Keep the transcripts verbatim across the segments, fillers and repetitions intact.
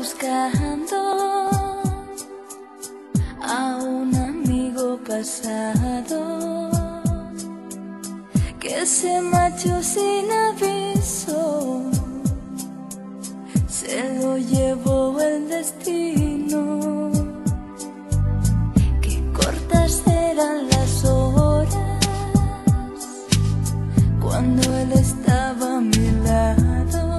buscando a un amigo pasado que se marchó sin aviso, se lo llevó el destino. Qué cortas eran las horas cuando él estaba a mi lado,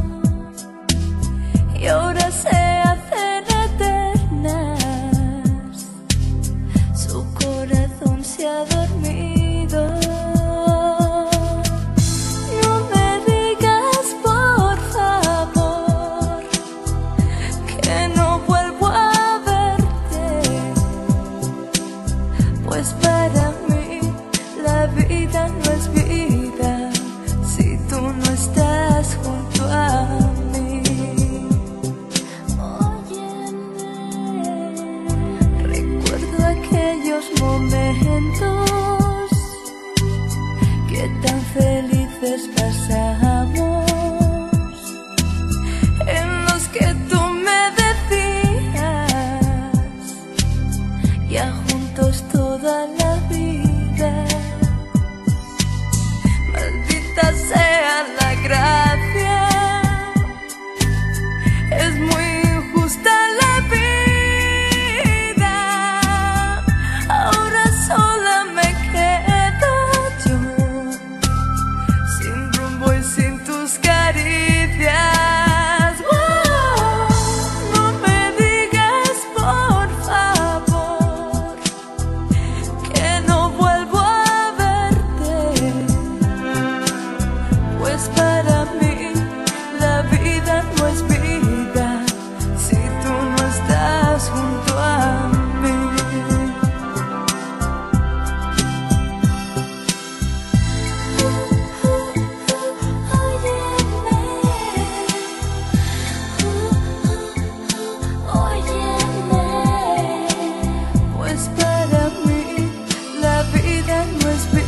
y ahora se hacen eternas, su corazón se ha dormido. No me digas por favor que no vuelvo a verte, pues para mí la vida no es vida si tú no estás junto a mí. Aquellos momentos que tan felices pasamos, en los que tú me decías ya juntos toda la vida. Maldita sea la gracia, es muy injusta la vida. Para mí la vida no es vida si tú no estás junto a mí. Óyeme, pues para mí la vida no es vida.